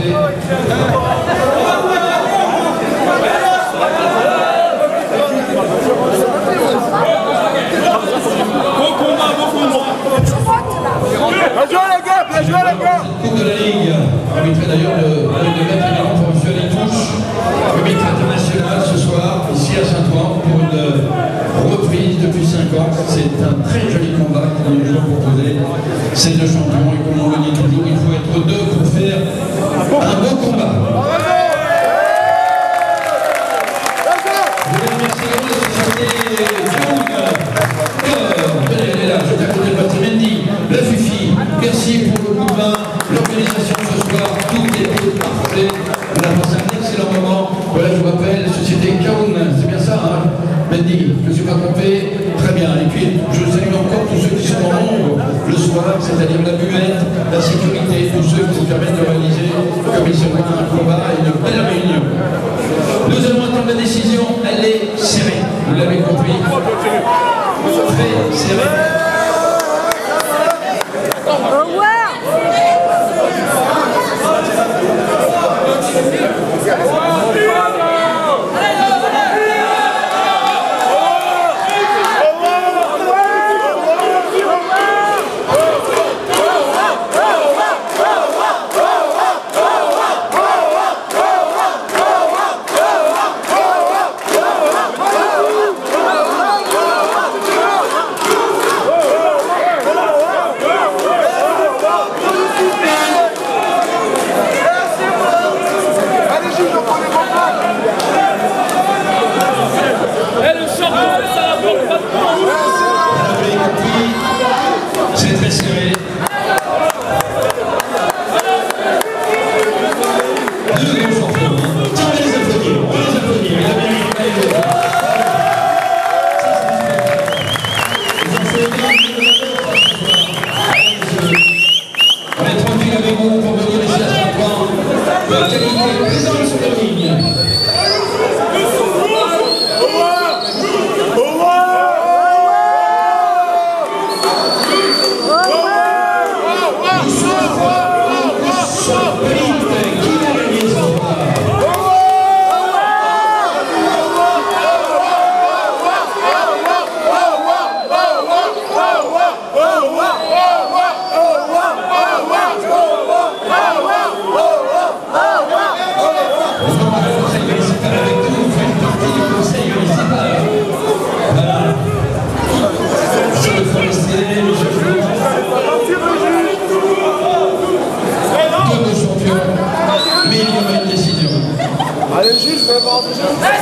remporté. Coupe de la Ligue, arbitré d'ailleurs de maître également pour M. Litouche, arbitre international ce soir, ici à Saint-Ouen, pour une reprise depuis 5 ans. C'est un très joli combat que nous nous avons proposé. C'est le champion, et comme on le dit toujours, il faut être deux pour faire un beau combat. Je voulais remercier la société elle est là, juste à côté de votre Mendy, la Fifi. Merci pour le coup de main, l'organisation ce soir, tout était parfait. On a passé un excellent moment. Voilà, je vous rappelle, société Kaoun, c'est bien ça, hein, Mendy, je ne suis pas trompé. Très bien. Et puis, je salue encore tous ceux qui sont en nombre le soir, c'est-à-dire la buvette, la sécurité, tous ceux qui nous permettent de réaliser, comme il se voit, un combat et une belle réunion. Nous allons attendre la décision, elle est serrée, vous l'avez compris. Très serrée. C'est très serré. Deux grands champions. Tiens, on va les applaudir. On va les applaudir. Il a bien eu on est tranquille avec vous pour venir ici à Saint-Ouen. Votre qualité présente sur la ligne. Allez, juge, je vais voir déjà.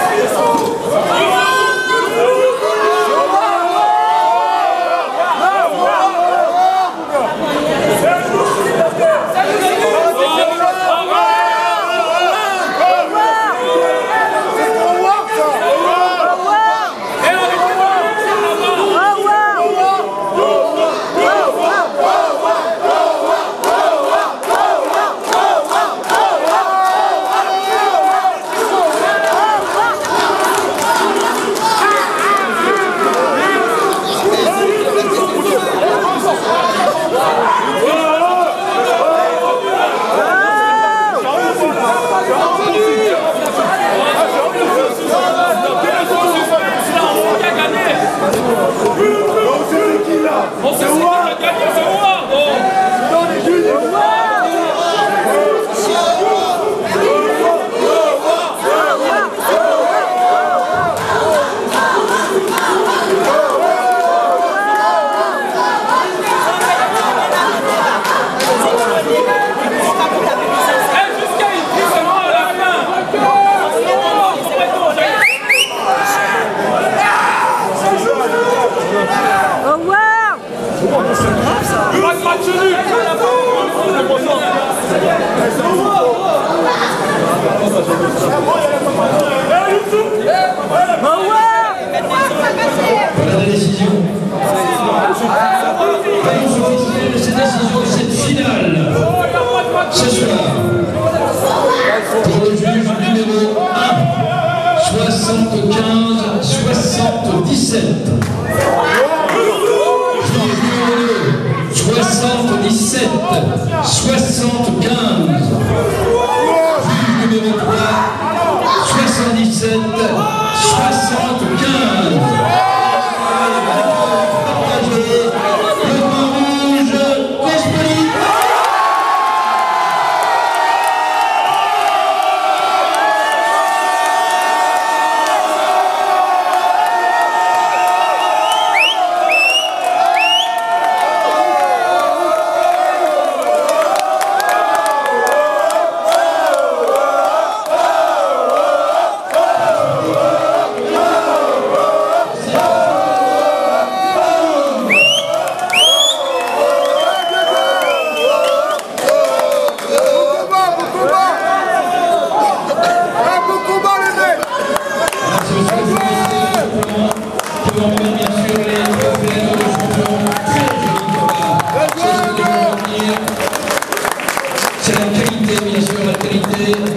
Voilà la décision. Réponse officielle de cette décision de cette finale. Ce soir, pour le juge numéro 1, 75-77. Juge numéro 2, 77-75. Décidé.